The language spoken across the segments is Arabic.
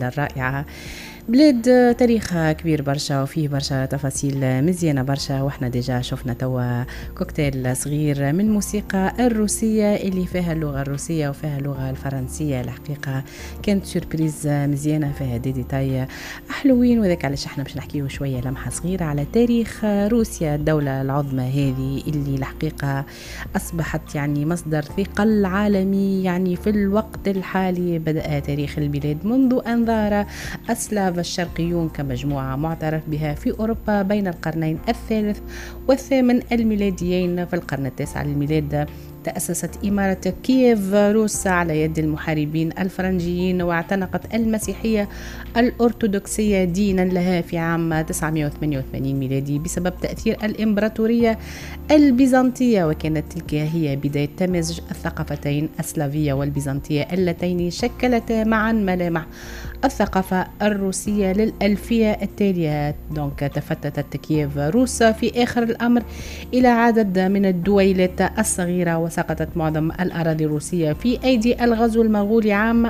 البلاد الرائعة، بلاد تاريخها كبير برشا وفيه برشا تفاصيل مزيانة برشا. واحنا ديجا شفنا توا كوكتيل صغير من موسيقى الروسية اللي فيها اللغة الروسية وفيها اللغة الفرنسية. الحقيقة كانت سوربريز مزيانة، فيها دي ديتاي حلوين، وذاك علاش احنا باش نحكيو شوية لمحة صغيرة على تاريخ روسيا، الدولة العظمى هذه اللي الحقيقة أصبحت يعني مصدر ثقل عالمي. يعني في الوقت الحالي بدأ تاريخ البلاد منذ أن ظهر السلاف الشرقيون كمجموعة معترف بها في أوروبا بين القرنين الثالث والثامن الميلاديين. في القرن التاسع للميلاد تأسست إمارة كييف روس على يد المحاربين الفرنجيين، واعتنقت المسيحية الأرثوذكسية دينا لها في عام 988 ميلادي بسبب تأثير الإمبراطورية البيزنطية، وكانت تلك هي بداية تمزج الثقافتين السلافية والبيزنطية اللتين شكلتا معا ملامح الثقافة الروسية للألفية التالية. دونك تفتتت كييف روس في آخر الأمر إلى عدد من الدويلات الصغيرة، وسقطت معظم الأراضي الروسية في أيدي الغزو المغولي عام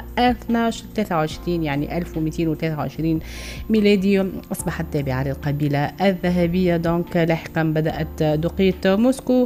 1223 يعني 1223 ميلادي. أصبحت تابعة للقبيلة الذهبية. دونك لاحقا بدأت دقية موسكو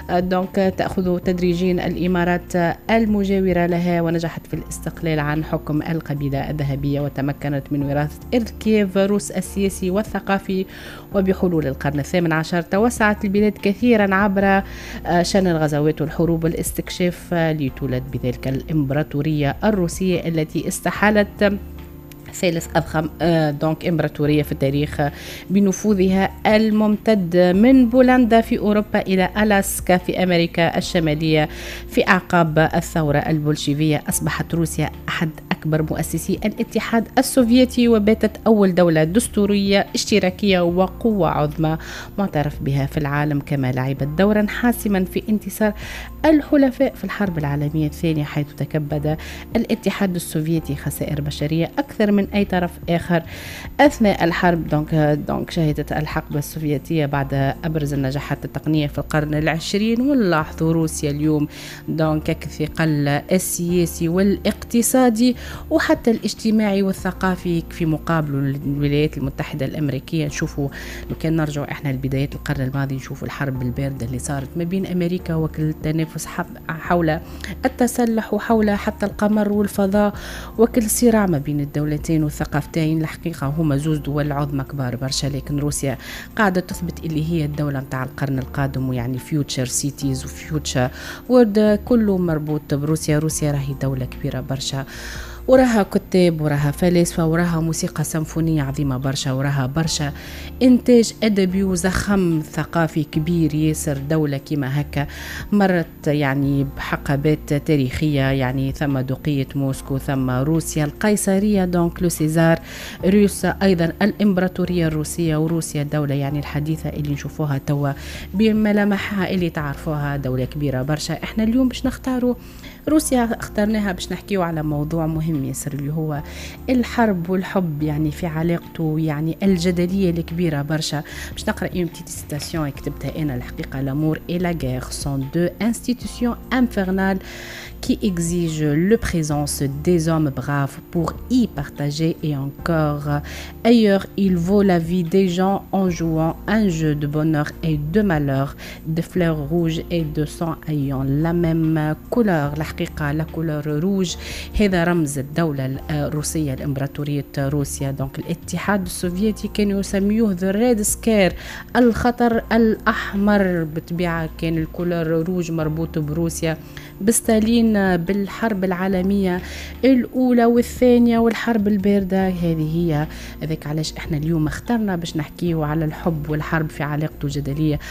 دونك تأخذ تدريجيا الإمارات المجاورة لها، ونجحت في الاستقلال عن حكم القبيلة الذهبية، وتمكنت من وراثة إرث كييف روس السياسي والثقافي. وبحلول القرن الثامن عشر توسعت البلاد كثيرا عبر شن الغزوات والحروب والاستكشاف، لتولد بذلك الإمبراطورية الروسية التي استحالت ثالث أضخم دونك إمبراطورية في التاريخ بنفوذها الممتد من بولندا في أوروبا إلى ألاسكا في أمريكا الشمالية. في أعقاب الثورة البولشيفية أصبحت روسيا أحد أكبر مؤسسي الاتحاد السوفيتي، وباتت أول دولة دستورية اشتراكية وقوة عظمى معترف بها في العالم، كما لعبت دورا حاسما في انتصار الحلفاء في الحرب العالمية الثانية، حيث تكبد الاتحاد السوفيتي خسائر بشرية أكثر من أي طرف آخر أثناء الحرب. دونك شهدت الحقبة السوفيتية بعد أبرز النجاحات التقنية في القرن العشرين. ونلاحظ روسيا اليوم دونك كثقل السياسي والاقتصادي وحتى الاجتماعي والثقافي في مقابل الولايات المتحدة الأمريكية. نشوفوا لو كان نرجع احنا لبداية القرن الماضي، نشوفوا الحرب الباردة اللي صارت ما بين أمريكا وكل التنافس حول التسلح وحول حتى القمر والفضاء، وكل صراع ما بين الدولتين والثقافتين. الحقيقة هما زوز دول عظمى كبار برشا، لكن روسيا قاعدة تثبت اللي هي الدولة متاع القرن القادم، ويعني فيوتشر سيتيز وفيوتشر وورد كله مربوط بروسيا. روسيا راهي دولة كبيرة برشا، وراها كتاب وراها فلاسفة وراها موسيقى سيمفونية عظيمة برشا، وراها برشا إنتاج أدبي وزخم ثقافي كبير ياسر. دولة كما هكا مرت يعني بحقبات تاريخية، يعني ثم دقية موسكو، ثم روسيا القيصرية دونك لو سيزار روسيا، أيضا الإمبراطورية الروسية، وروسيا الدولة يعني الحديثة اللي نشوفوها توا بملامحها اللي تعرفوها، دولة كبيرة برشا. احنا اليوم باش نختاروا روسيا، اخترناها باش نحكيو على موضوع مهم ياسر اللي هو الحرب والحب، يعني في علاقته يعني الجدلية الكبيرة برشا. باش نقرأ une petite citation كتبتها أنا الحقيقة: l'amour et la guerre sont deux institutions infernales qui exigent le présence des hommes braves pour y partager, et encore ailleurs il vaut la vie des gens en jouant un jeu de bonheur et de malheur, de fleurs rouges et de sang ayant la même couleur. الحقيقة la couleur rouge هذا رمز الدولة الروسية، الإمبراطورية روسيا. دونك الاتحاد السوفيتي كانوا يسميوه the red scare، الخطر الأحمر. بالطبيعة كان الكولور روج مربوط بروسيا بستالين بالحرب العالمية الأولى والثانية والحرب الباردة. هذه هي ذاك علاش احنا اليوم اخترنا باش نحكيو على الحب والحرب في علاقته الجدلية.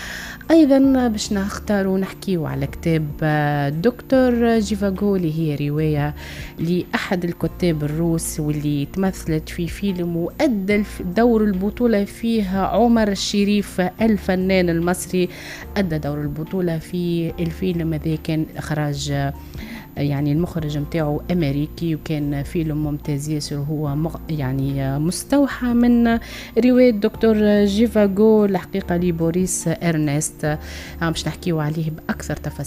أيضا باش نختاروا نحكيو على كتاب دكتور جيفاغو اللي هي رواية لأحد الكتاب الروس، واللي تمثلت في فيلم وأدى دور البطولة فيها عمر الشريف الفنان المصري، أدى دور البطولة في الفيلم هذا. كان إخراج يعني المخرج متاعه أمريكي، وكان فيلم ممتاز ياسر، هو يعني مستوحى من رواية دكتور جيفاغو الحقيقة لبوريس إرنست. باش نحكيو عليه بأكثر تفاصيل